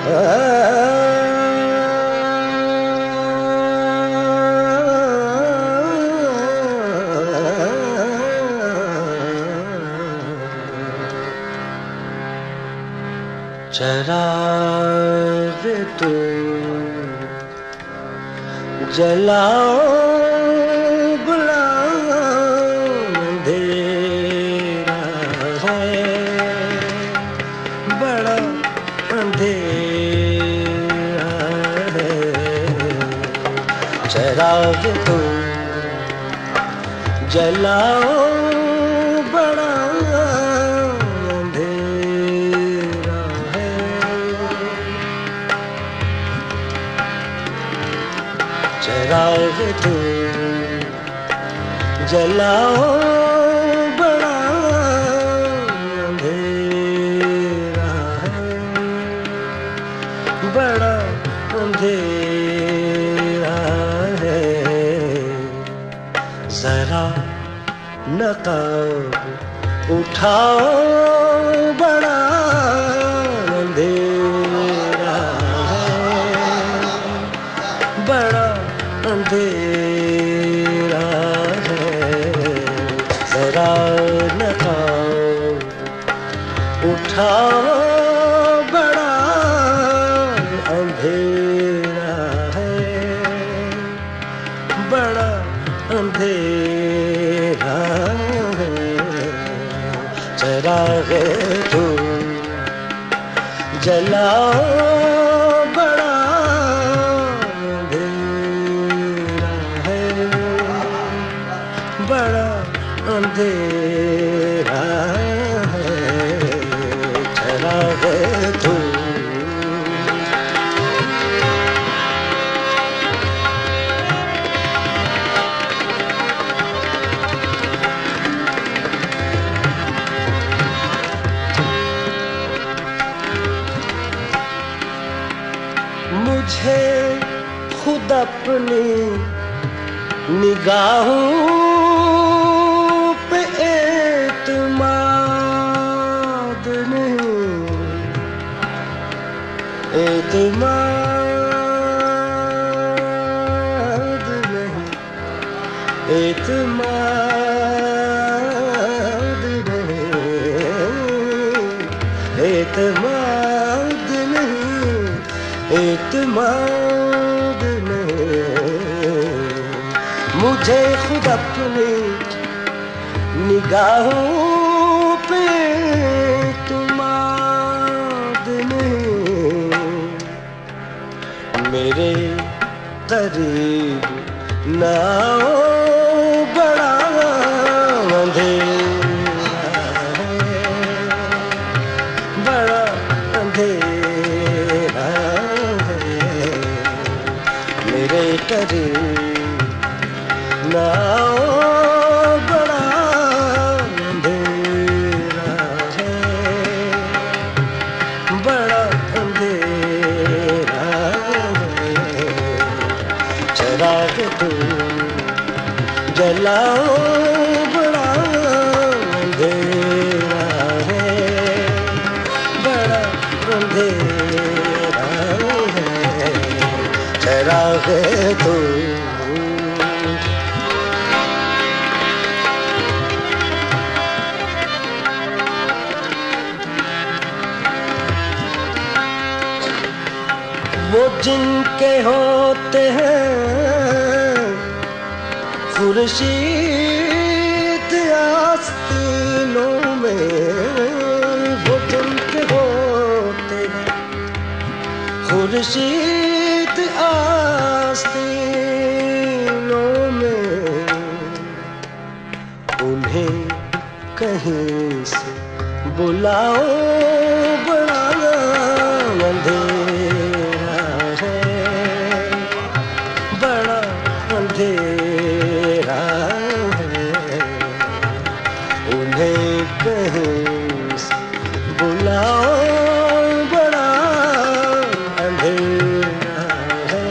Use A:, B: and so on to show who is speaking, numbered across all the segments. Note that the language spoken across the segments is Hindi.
A: चिराग तो जलाओ गुलाम, अंधेरा है बड़ा अंधेरा है। चिराग तो जलाओ बड़ा चिराग तो जलाओ बड़ा अंधेरा है, बड़ा अंधेरा है। जरा नकाब उठाओ बड़ा अंधेरा है, बड़ा अंधेरा है। जरा नकाब उठाओ बड़ा अंधेरा है, बड़ा अंधेरा है। चिराग तो जलाओ बड़ा बड़ा अंधेरा है। चिराग तो मुझे खुद अपनी निगाहों पे एतमाद नहीं, एतमाद नहीं, एतमाद नहीं, एतमाद नहीं, एतमाद नहीं। मुझे खुद अपनी निगाहों पे एतमाद नहीं, मेरे करीब ना आओ बड़ा अंधेरा है, बड़ा अंधेरा है। मेरे करीब ना आओ बड़ा अंधेरा है, बड़ा अंधेरा है। चिराग तो जलाओ बड़ा अंधेरा है, बड़ा अंधेरा है। चिराग तो वो जिनके होते हैं खुर्शीद आस्तीनों में, वो जिनके होते हैं खुर्शीद आस्तीनों में, उन्हें कहीं से बुलाओ बड़ा अंधेरा है, बड़ा अंधेरा है। उन्हें कहीं से बुलाओ बड़ा अंधेरा है,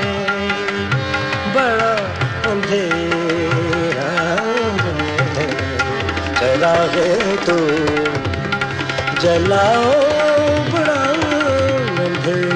A: बड़ा अंधेरा है। चिराग तो जलाओ बड़ा अंधेरा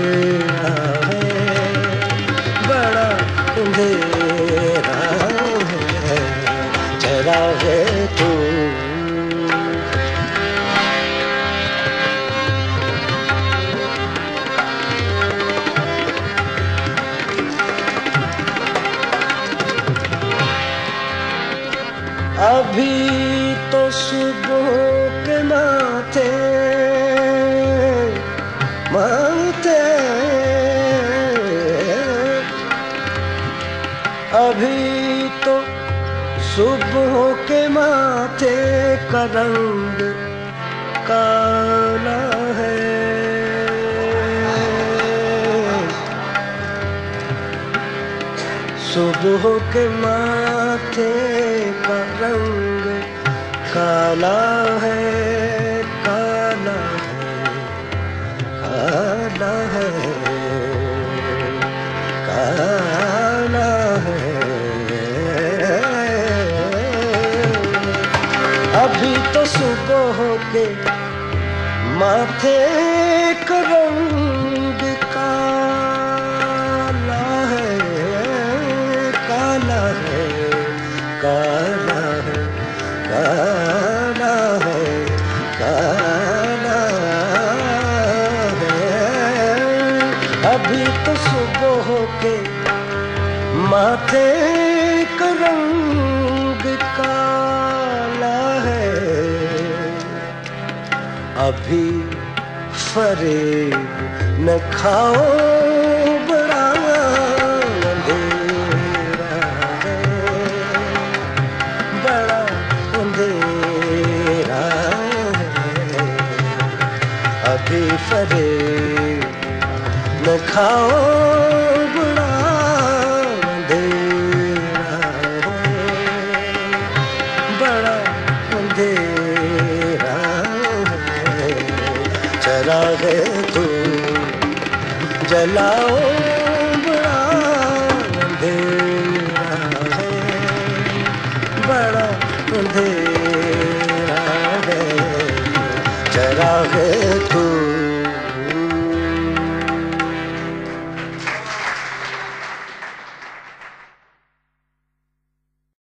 A: का रंग काला है। सुबह के माथे का रंग काला है, काला है, काला है, काला है। अभी तो सुबह के माथे का रंग काला है, काला है, काला है, काला है, काला है। अभी तो सुबह के माथे का रंग काला है। अभी फरेब न खाओ, बड़ा अंधेरा है, बड़ा अंधेरा है। अभी फरेब न खाओ, बड़ा अंधेरा है, बड़ा अंधेरा है। चराग तू जलाओ, बड़ा अंधेरा है, बड़ा अंधेरा है। चराग